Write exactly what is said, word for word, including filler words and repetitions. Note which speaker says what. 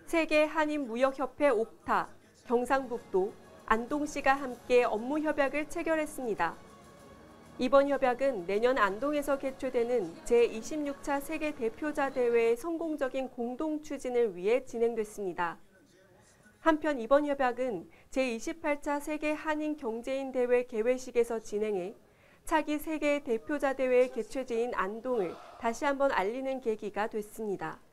Speaker 1: 세계 한인무역협회 옥타, 경상북도, 안동시가 함께 업무 협약을 체결했습니다. 이번 협약은 내년 안동에서 개최되는 제이십육 차 세계 대표자 대회의 성공적인 공동 추진을 위해 진행됐습니다. 한편 이번 협약은 제이십팔 차 세계 한인 경제인 대회 개회식에서 진행해 차기 세계 대표자 대회의 개최지인 안동을 다시 한번 알리는 계기가 됐습니다.